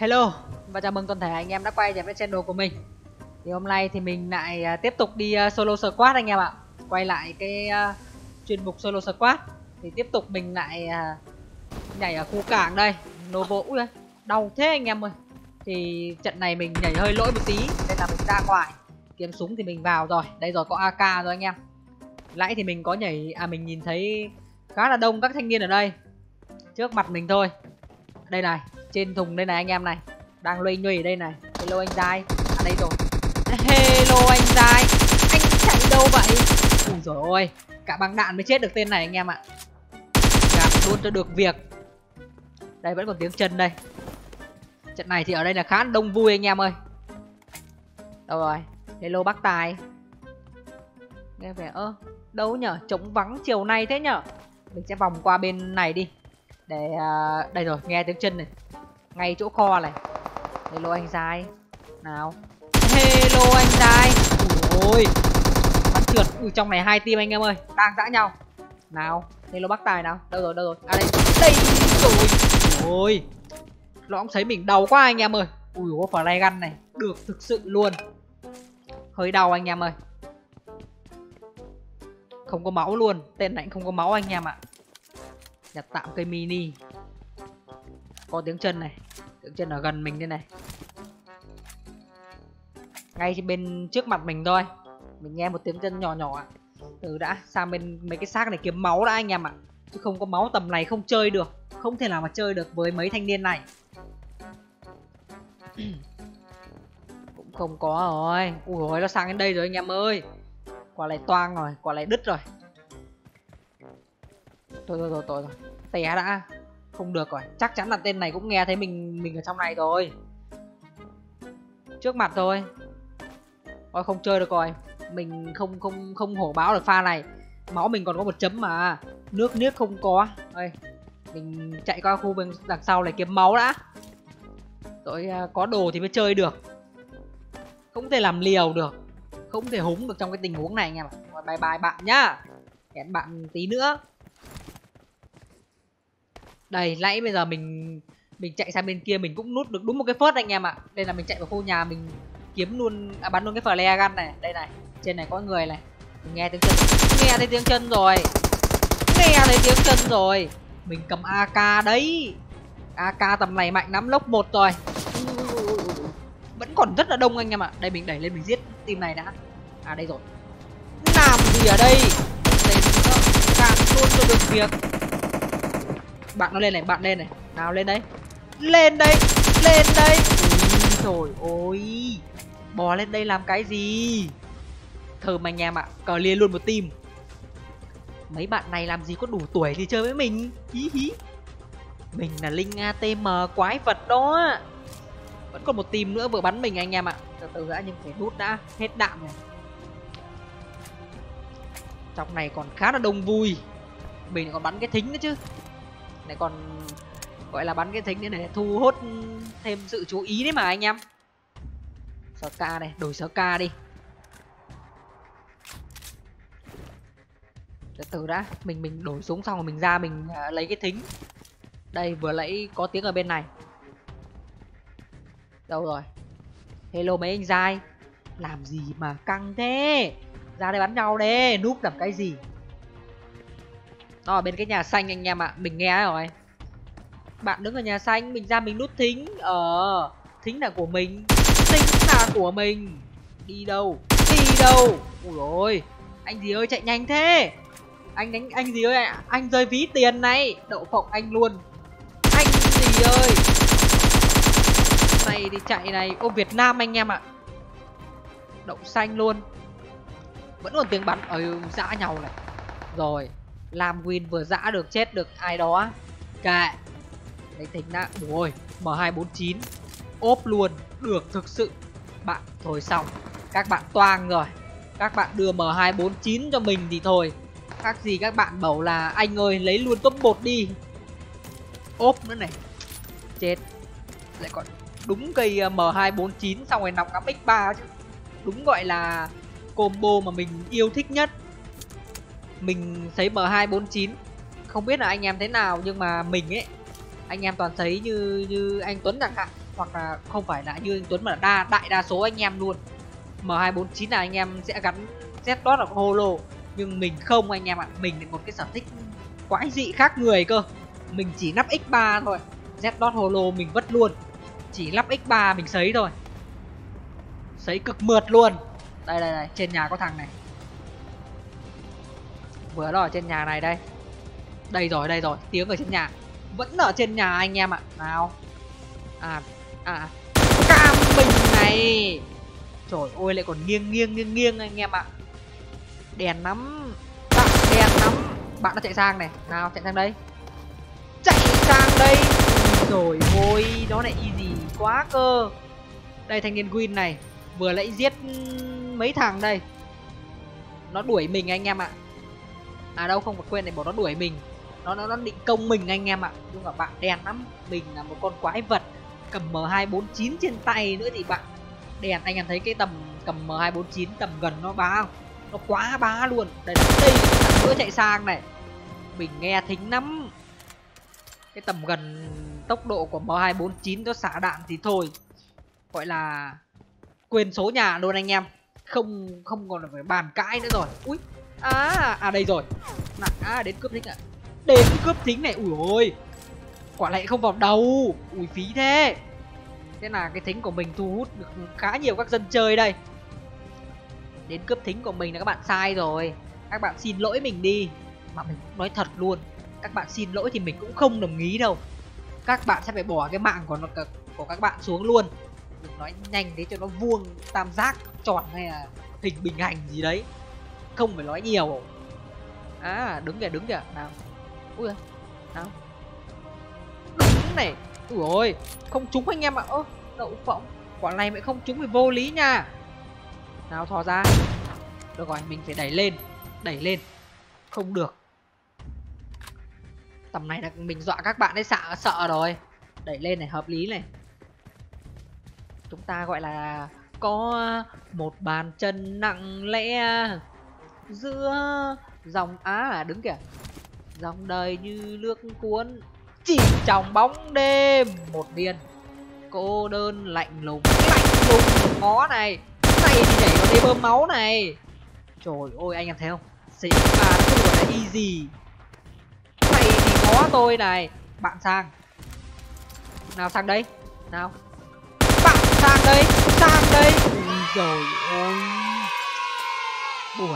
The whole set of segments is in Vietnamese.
Hello và chào mừng toàn thể anh em đã quay trở về channel của mình. Thì hôm nay thì mình lại tiếp tục đi solo squad anh em ạ. Quay lại cái chuyên mục solo squad. Thì tiếp tục mình lại nhảy ở khu cảng đây. Novo, ui đau thế anh em ơi. Thì trận này mình nhảy hơi lỗi một tí nên là mình ra ngoài. Kiếm súng thì mình vào rồi. Đây rồi, có AK rồi anh em. Nãy thì mình có nhảy, mình nhìn thấy khá là đông các thanh niên ở đây. Trước mặt mình thôi. Đây này, trên thùng đây này anh em này. Đang loay nhuy ở đây này. Hello anh Giai. À đây rồi. Hello anh Giai. Anh chạy đâu vậy? Ui dồi ôi, cả băng đạn mới chết được tên này anh em ạ. Gặp luôn cho được việc. Đây vẫn còn tiếng chân đây. Trận này thì ở đây là khá đông vui anh em ơi. Đâu rồi? Hello bác Tài. Nghe vẻ đâu nhở? Trống vắng chiều nay thế nhở? Mình sẽ vòng qua bên này đi. Để đây rồi, nghe tiếng chân này. Ngay chỗ kho này. Hello anh Giai. Nào. Hello anh Giai. Ui ôi, bắn trượt. Ui trong này hai team anh em ơi, đang dã nhau. Nào, hello bác Tài nào. Đâu rồi, đâu rồi? À đây. Đây rồi. Ôi. Nó cũng thấy mình đau quá anh em ơi. Ui có phải gun này, được thực sự luôn. Hơi đau anh em ơi. Không có máu luôn, tên này không có máu anh em ạ. Nhặt tạm cây mini. Có tiếng chân này. Tiếng chân ở gần mình đây này. Ngay bên trước mặt mình thôi. Mình nghe một tiếng chân nhỏ nhỏ ạ. Từ đã sang bên mấy cái xác này kiếm máu đã anh em ạ. Chứ không có máu tầm này không chơi được. Không thể nào mà chơi được với mấy thanh niên này. Cũng không có rồi. Ui ôi nó sang đến đây rồi anh em ơi. Quả này toang rồi, quả này đứt rồi. Thôi. Té đã. Không được rồi, chắc chắn là tên này cũng nghe thấy mình ở trong này rồi. Trước mặt thôi. Thôi không chơi được rồi. Mình không hổ báo được pha này. Máu mình còn có 1 chấm mà. Nước niếc không có. Đây. Mình chạy qua khu bên đằng sau này kiếm máu đã. Rồi có đồ thì mới chơi được. Không thể làm liều được. Không thể húng được trong cái tình huống này anh em ạ. Bye bye bạn nhá. Hẹn bạn tí nữa. Đây, nãy bây giờ mình chạy sang bên kia mình cũng nút được đúng một cái phớt anh em ạ. Đây là mình chạy vào khu nhà mình kiếm luôn, bắn luôn cái flare gun này. Đây này, trên này có người này. Mình nghe tiếng chân. Nghe thấy tiếng chân rồi. Nghe thấy tiếng chân rồi. Mình cầm AK đấy. AK tầm này mạnh lắm, lốc 1 rồi. Vẫn còn rất là đông anh em ạ. Đây mình đẩy lên mình giết team này đã. À đây rồi. Làm gì ở đây? Tên nó cạn luôn cho được việc. Bạn nó lên này, bạn lên này. Nào lên đấy. Lên đây, lên đây. Trời ơi. Bò lên đây làm cái gì? Thơm anh em ạ, cờ liền luôn một team. Mấy bạn này làm gì có đủ tuổi thì chơi với mình. Hí hí. Mình là Linh ATM quái vật đó. Vẫn còn một team nữa vừa bắn mình anh em ạ. Từ từ đã, nhưng phải rút đã. Hết đạn này. Trong này còn khá là đông vui. Mình còn bắn cái thính nữa chứ. Này còn gọi là bắn cái thính để thu hút thêm sự chú ý đấy mà anh em. SK này, đổi SK đi. Từ từ đã, mình đổi súng xong rồi mình ra mình lấy cái thính. Đây vừa lấy có tiếng ở bên này. Đâu rồi? Hello mấy anh Giai. Làm gì mà căng thế? Ra đây bắn nhau đi, núp làm cái gì? Nó ở bên cái nhà xanh anh em ạ. Mình nghe rồi. Bạn đứng ở nhà xanh, mình ra mình nút thính. Thính là của mình. Thính là của mình. Đi đâu? Đi đâu? Ui ôi, anh gì ơi chạy nhanh thế. Anh đánh anh gì ơi, anh rơi ví tiền này. Đậu phộng anh luôn. Anh gì ơi. Này thì chạy này. Ô Việt Nam anh em ạ. Đậu xanh luôn. Vẫn còn tiếng bắn ở dã nhau này. Rồi làm win vừa dã được, chết được ai đó. Kệ. Đấy thính đã. Ôi M249 ốp luôn. Được thực sự. Bạn thôi xong. Các bạn toang rồi. Các bạn đưa M249 cho mình thì thôi. Khác gì các bạn bảo là anh ơi lấy luôn top 1 đi. Ốp nữa này. Chết. Lại còn đúng cây M249 xong rồi nòng ngắm X3 chứ. Đúng gọi là combo mà mình yêu thích nhất. Mình thấy M249 không biết là anh em thế nào, nhưng mà mình ấy, anh em toàn thấy như anh Tuấn chẳng hạn, hoặc là không phải là như anh Tuấn mà là đại đa số anh em luôn. M249 là anh em sẽ gắn Z dot hoặc holo, nhưng mình không anh em ạ. Mình là một cái sở thích quái dị khác người cơ. Mình chỉ lắp X3 thôi, Z dot holo mình vứt luôn, chỉ lắp X3 mình sấy thôi, sấy cực mượt luôn. Đây trên nhà có thằng này, vừa đó ở trên nhà này đây. Đây rồi, tiếng ở trên nhà, vẫn ở trên nhà anh em ạ. Nào cam mình này, trời ơi lại còn nghiêng anh em ạ. Đèn lắm, bạn đèn lắm. Bạn nó chạy sang này, nào chạy sang đây, chạy sang đây. Rồi ôi, nó lại easy quá cơ. Đây thanh niên Win này vừa nãy giết mấy thằng đây, nó đuổi mình anh em ạ. À đâu không, phải quên này, bỏ nó đuổi mình, nó định công mình anh em ạ. Nhưng mà bạn đèn lắm, mình là một con quái vật cầm M249 trên tay nữa thì bạn đèn. Anh em thấy cái tầm cầm M249 tầm gần nó bá không? Nó quá bá luôn. Đây thằng nữa chạy sang này, mình nghe thính lắm. Cái tầm gần tốc độ của M249 nó xả đạn thì thôi, gọi là quên số nhà luôn anh em, không còn phải bàn cãi nữa rồi. Ui đây rồi, đến cướp thính đến cướp thính này. Ui ôi, quả lại không vào đầu, ui phí thế. Thế là cái thính của mình thu hút được khá nhiều các dân chơi đây. Đến cướp thính của mình là các bạn sai rồi, các bạn xin lỗi mình đi. Mà mình cũng nói thật luôn, các bạn xin lỗi thì mình cũng không đồng ý đâu. Các bạn sẽ phải bỏ cái mạng của các bạn xuống luôn. Đừng nói nhanh thế cho nó vuông, tam giác, tròn hay là hình bình hành gì đấy, không phải nói nhiều. Đứng kìa nào. Ui nào, đứng này. Ui ôi, không trúng anh em ạ. Đậu phộng, quả này mày không trúng thì vô lý nha. Nào thò ra. Được rồi, mình phải đẩy lên. Không được, tầm này là mình dọa các bạn ấy sợ rồi. Đẩy lên này, hợp lý này. Chúng ta gọi là có một bàn chân nặng lẽ giữa dòng đứng kìa, dòng đời như nước cuốn chỉ trong bóng đêm. Một viên cô đơn lạnh lùng ngó này thì nhảy vào đây bơm máu này. Trời ơi anh em thấy không, CX3 nó không gọi là easy. Này thì ngó tôi này, bạn sang nào, sang đây nào, bạn sang đây. Rồi ôi, buồn.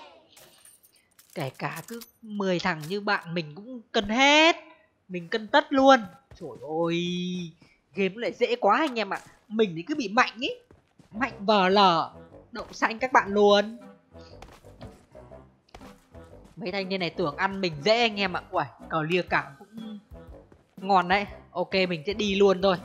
Kể cả cứ 10 thằng như bạn mình cũng cân hết, mình cân tất luôn. Trời ơi, game lại dễ quá anh em ạ. Mình thì cứ bị mạnh ý, mạnh vờ lờ đậu xanh các bạn luôn. Mấy thanh niên này tưởng ăn mình dễ anh em ạ. Uầy, cờ lia cảm cũng ngon đấy. Ok, mình sẽ đi luôn thôi.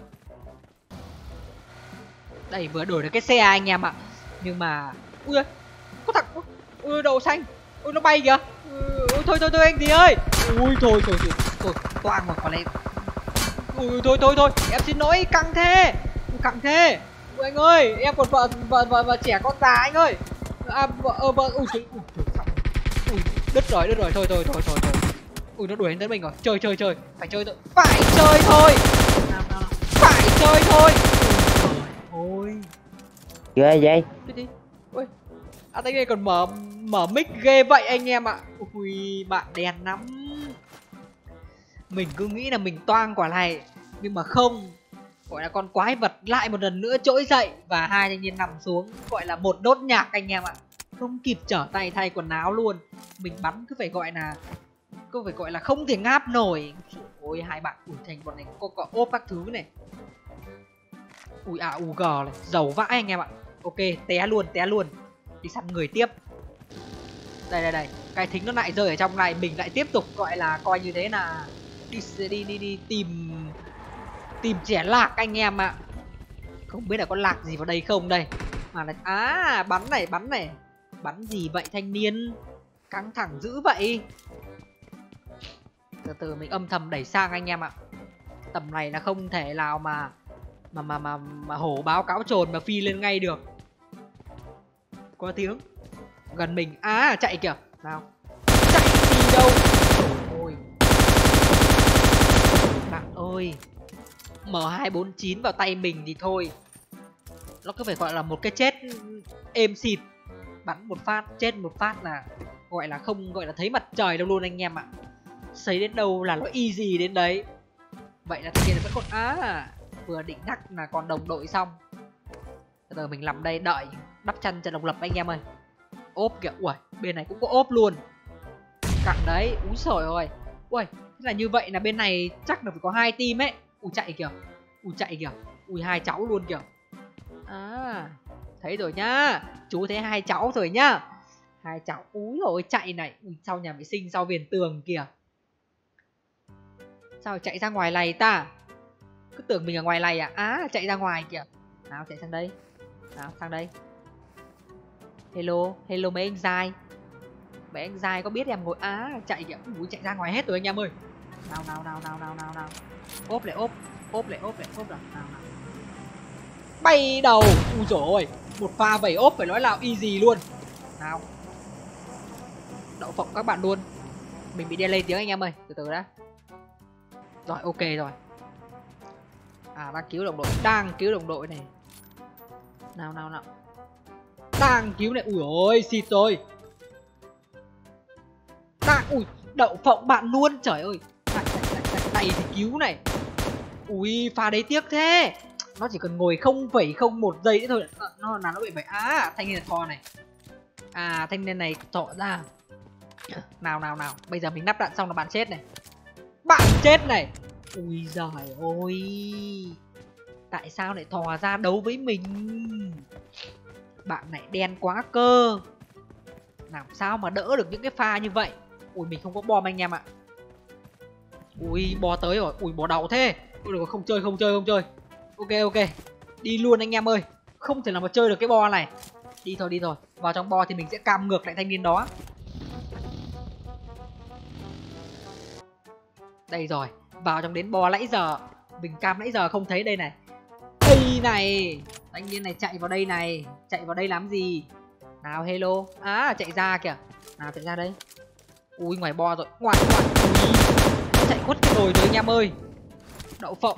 Đây vừa đổi được cái xe anh em ạ. Nhưng mà ui ơi, có thằng ui đậu xanh, ui nó bay kìa. Thôi anh gì ơi. Ui thôi toang mà, có lẽ. Ui thôi em xin lỗi, căng thế. Ui anh ơi, em còn vợ trẻ con già anh ơi. Vợ ui đứt rồi thôi. Ui nó đuổi đến mình rồi. Chơi phải chơi thôi, phải chơi thôi. Ôi ghê vậy. cái gì? Ui tay này còn mở mic ghê vậy anh em ạ. Ui bạn đèn lắm. Mình cứ nghĩ là mình toang quả này, nhưng mà không, gọi là con quái vật lại một lần nữa trỗi dậy và hai thanh niên nằm xuống, gọi là một nốt nhạc anh em ạ. Không kịp trở tay thay quần áo luôn. Mình bắn cứ phải gọi là không thể ngáp nổi. Ôi hai bạn ủi thành bọn này có ốp các thứ này. Ui UG này, dầu vãi anh em ạ. Ok, té luôn. Đi săn người tiếp. Đây, cái thính nó lại rơi ở trong này, mình lại tiếp tục gọi là coi như thế là đi tìm trẻ lạc anh em ạ. Không biết là có lạc gì vào đây không đây. Mà là bắn này. Bắn gì vậy thanh niên? Căng thẳng dữ vậy. Từ từ mình âm thầm đẩy sang anh em ạ. Tầm này là không thể nào mà hổ báo cáo trồn mà phi lên ngay được. Có tiếng gần mình. Chạy kìa. Nào, chạy đi đâu. Ôi bạn ơi, M249 vào tay mình thì thôi, nó cứ phải gọi là một cái chết êm xịt, bắn một phát chết một phát là gọi là không gọi là thấy mặt trời đâu luôn anh em ạ. Sấy đến đâu là nó easy đến đấy. Vậy là thanh niên vẫn còn vừa định đắc là còn đồng đội xong. Bây giờ mình nằm đây đợi đắp chân trận độc lập anh em ơi. Ốp kìa, ui bên này cũng có ốp luôn, cặn đấy, úi sồi ơi. Ui thế là như vậy là bên này chắc là phải có 2 team ấy. Ui chạy kìa, ui chạy kìa, ui 2 cháu luôn kìa. Thấy rồi nhá, chú thấy 2 cháu rồi nhá. 2 cháu, úi rồi chạy này, ui sau nhà vệ sinh sau viền tường kìa. Sao chạy ra ngoài này ta? Cứ tưởng mình ở ngoài này chạy ra ngoài kìa. Nào chạy sang đây, nào sang đây. Hello, hello mấy anh dai. Mấy anh dai có biết em ngồi chạy kìa. Ui chạy ra ngoài hết rồi anh em ơi. Nào. Ốp lại ốp, ốp lại nào. Bay đầu. Ui dồi ôi, một pha vẩy ốp phải nói là easy luôn. Nào. Đậu phộng các bạn luôn. Mình bị delay tiếng anh em ơi, từ từ đã. Rồi ok rồi. Đang cứu đồng đội này. Nào. Đang cứu này, ui ôi xịt rồi. Ui đậu phộng bạn luôn, trời ơi. Này thì cứu này. Ui pha đấy tiếc thế. Nó chỉ cần ngồi 0,01 giây nữa thôi nó bị vậy. Thanh niên là thò này. Thanh niên này thọ ra. Nào. Bây giờ mình nắp đạn xong là bạn chết này. Bạn chết này. Ui giời ơi. Tại sao lại thò ra đấu với mình? Bạn này đen quá cơ. Làm sao mà đỡ được những cái pha như vậy. Ui mình không có bom anh em ạ. Ui bò tới rồi. Ui bò đầu thế. Ui được, không chơi. Ok. Đi luôn anh em ơi. Không thể nào mà chơi được cái bo này. Đi thôi. Vào trong bo thì mình sẽ cam ngược lại thanh niên đó. Đây rồi. Vào trong đến bo nãy giờ. Mình cam nãy giờ không thấy đây này. Đây này. Thanh niên này chạy vào đây này. Chạy vào đây làm gì? Nào hello. Chạy ra kìa. Nào chạy ra đây. Ui ngoài bo rồi. Ngoài. Nó chạy khuất cái đồi rồi anh em ơi. Đậu phộng.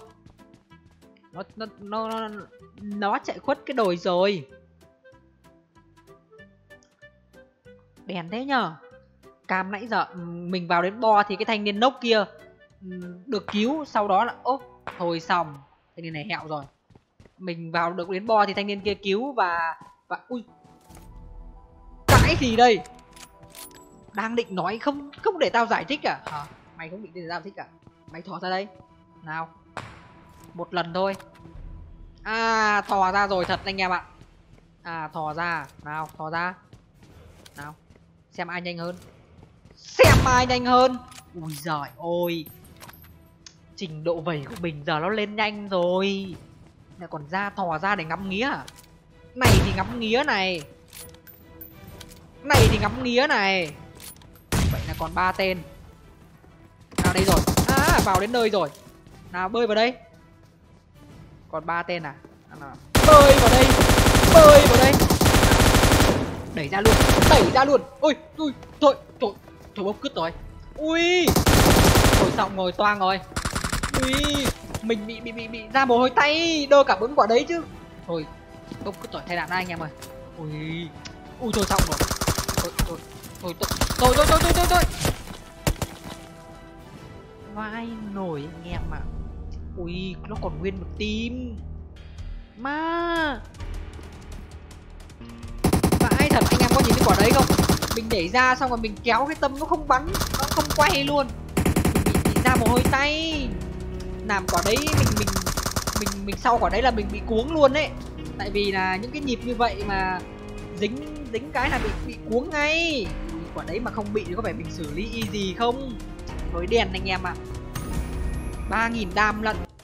Nó chạy khuất cái đồi rồi. Đèn thế nhờ. Cam nãy giờ mình vào đến bo thì cái thanh niên nốc kia được cứu, sau đó là thôi xong, thanh niên này hẹo rồi. Mình vào được đến bo thì thanh niên kia cứu và ui cãi gì đây? Đang định nói không để tao giải thích à? Mày không định để tao giải thích à? Mày thò ra đây. Nào. Một lần thôi. Thò ra rồi thật anh em ạ. Thò ra. Nào, thò ra. Nào. Xem ai nhanh hơn. Ui giời ôi. Trình độ vẩy của mình giờ nó lên nhanh rồi. Lại còn thò ra để ngắm nghía à? Này thì ngắm nghía này. Vậy là còn 3 tên. Nào đây rồi. Vào đến nơi rồi. Nào bơi vào đây. Còn 3 tên à? Bơi vào đây. Đẩy ra luôn. Ui thôi bốc cứt rồi. Ui rồi xong rồi, toang rồi. Ui mình bị ra mồ hôi tay, đơ cả 4 quả đấy chứ. Thôi bốc cứt rồi, thay đạn ra anh em ơi. Ui thôi xong rồi. Thôi. Vai nổi anh em ạ. Ui nó còn nguyên một team mà. Vãi thật, anh em có nhìn cái quả đấy không? Mình nhảy ra xong rồi mình kéo cái tâm nó không bắn, nó không quay luôn. Mình bị ra mồ hôi tay. Làm quả đấy mình sau quả đấy là mình bị cuống luôn đấy. Tại vì là những cái nhịp như vậy mà dính cái là bị cuống ngay. Quả đấy mà không bị thì có phải mình xử lý easy không? Nối đèn anh em ạ. 3000 đam lận.